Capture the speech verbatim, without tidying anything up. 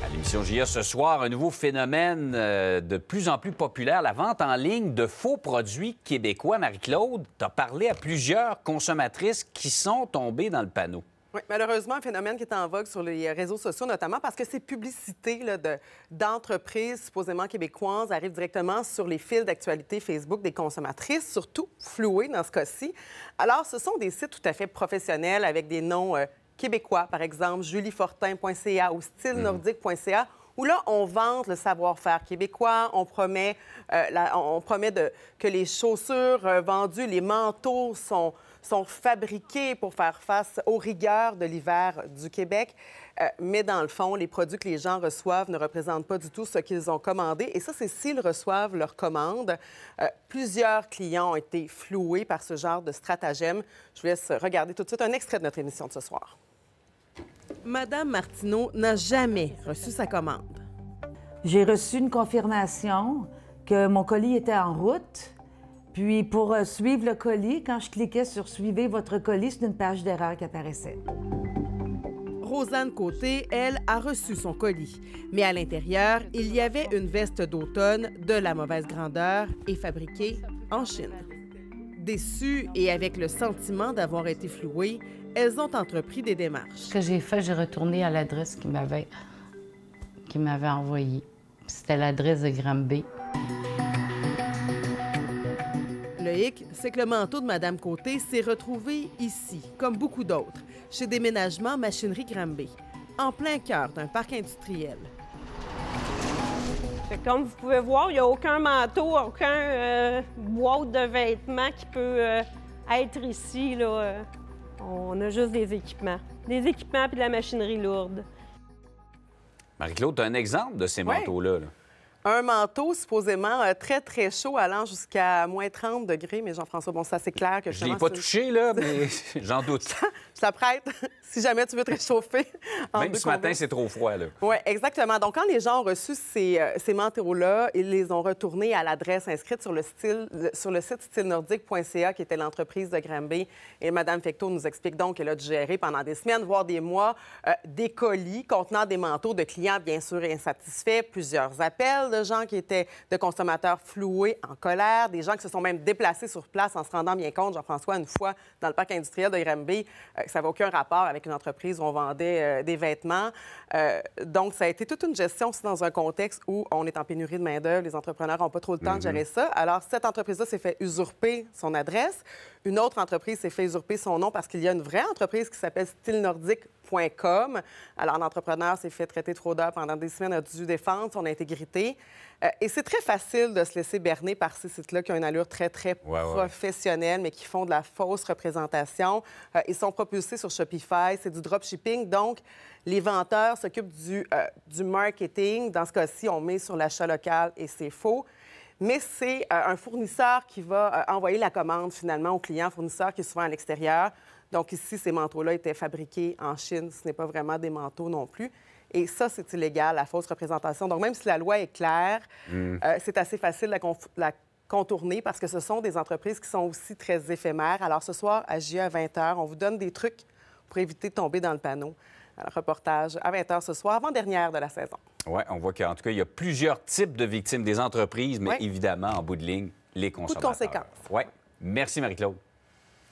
À l'émission J A ce soir, un nouveau phénomène euh, de plus en plus populaire, la vente en ligne de faux produits québécois. Marie-Claude, tu as parlé à plusieurs consommatrices qui sont tombées dans le panneau. Oui, malheureusement, un phénomène qui est en vogue sur les réseaux sociaux, notamment parce que ces publicités là, de, d'entreprises supposément québécoises arrivent directement sur les fils d'actualité Facebook des consommatrices, surtout flouées dans ce cas-ci. Alors, ce sont des sites tout à fait professionnels avec des noms euh, québécois, par exemple, julie fortin point c a ou style nordique point c a, où là, on vante le savoir-faire québécois, on promet, euh, la, on promet de, que les chaussures euh, vendues, les manteaux sont, sont fabriqués pour faire face aux rigueurs de l'hiver du Québec. Euh, mais dans le fond, les produits que les gens reçoivent ne représentent pas du tout ce qu'ils ont commandé. Et ça, c'est s'ils reçoivent leur commande. Euh, plusieurs clients ont été floués par ce genre de stratagème. Je vous laisse regarder tout de suite un extrait de notre émission de ce soir. Madame Martineau n'a jamais reçu sa commande. J'ai reçu une confirmation que mon colis était en route. Puis, pour euh, suivre le colis, quand je cliquais sur « Suivez votre colis », c'est une page d'erreur qui apparaissait. Rosanne Côté, elle, a reçu son colis. Mais à l'intérieur, il y avait une veste d'automne de la mauvaise grandeur et fabriquée en Chine. Déçues et avec le sentiment d'avoir été flouées, elles ont entrepris des démarches. Ce que j'ai fait, j'ai retourné à l'adresse qu'ils m'avaient qu'ils m'avaient envoyée. C'était l'adresse de Granby. Le hic, c'est que le manteau de Mme Côté s'est retrouvé ici, comme beaucoup d'autres, chez Déménagement Machinerie Granby, en plein cœur d'un parc industriel. Comme vous pouvez voir, il n'y a aucun manteau, aucun euh, boîte de vêtements qui peut euh, être ici, là. On a juste des équipements. Des équipements puis de la machinerie lourde. Marie-Claude, tu as un exemple de ces Oui. manteaux-là, là? Un manteau supposément euh, très, très chaud, allant jusqu'à moins trente degrés. Mais Jean-François, bon, ça, c'est clair que... Je ne l'ai pas touché, là, mais j'en doute. Je t'apprête, si jamais tu veux te réchauffer. Même ce matin, c'est trop froid, là. Oui, exactement. Donc, quand les gens ont reçu ces, euh, ces manteaux-là, ils les ont retournés à l'adresse inscrite sur le, style, sur le site style nordique point c a, qui était l'entreprise de Granby. Et Mme Fecteau nous explique donc qu'elle a dû gérer pendant des semaines, voire des mois, euh, des colis contenant des manteaux de clients, bien sûr, insatisfaits, plusieurs appels de gens qui étaient de consommateurs floués, en colère, des gens qui se sont même déplacés sur place en se rendant bien compte, Jean-François, une fois dans le parc industriel de Granby, euh, que ça n'avait aucun rapport avec une entreprise où on vendait euh, des vêtements. Euh, donc, ça a été toute une gestion aussi dans un contexte où on est en pénurie de main-d'œuvre, les entrepreneurs n'ont pas trop le temps mm-hmm. de gérer ça. Alors, cette entreprise-là s'est fait usurper son adresse. Une autre entreprise s'est fait usurper son nom parce qu'il y a une vraie entreprise qui s'appelle style nordique point com. Alors, l'entrepreneur s'est fait traiter de fraudeur pendant des semaines, a dû défendre son intégrité. Euh, et c'est très facile de se laisser berner par ces sites-là qui ont une allure très, très ouais, professionnelle, ouais. mais qui font de la fausse représentation. Euh, ils sont propulsés sur Shopify, c'est du dropshipping. Donc, les vendeurs s'occupent du, euh, du marketing. Dans ce cas-ci, on met sur l'achat local et c'est faux. Mais c'est euh, un fournisseur qui va euh, envoyer la commande finalement au client, fournisseur qui est souvent à l'extérieur. Donc ici, ces manteaux-là étaient fabriqués en Chine. Ce n'est pas vraiment des manteaux non plus. Et ça, c'est illégal, la fausse représentation. Donc même si la loi est claire, mm. euh, c'est assez facile de la, conf- la contourner parce que ce sont des entreprises qui sont aussi très éphémères. Alors ce soir, à J A à vingt heures, on vous donne des trucs pour éviter de tomber dans le panneau. Alors, reportage à vingt heures ce soir, avant-dernière de la saison. Oui, on voit qu'en tout cas, il y a plusieurs types de victimes, des entreprises, mais ouais. évidemment, en bout de ligne, les consommateurs. Beaucoup de conséquences. Oui. Merci, Marie-Claude.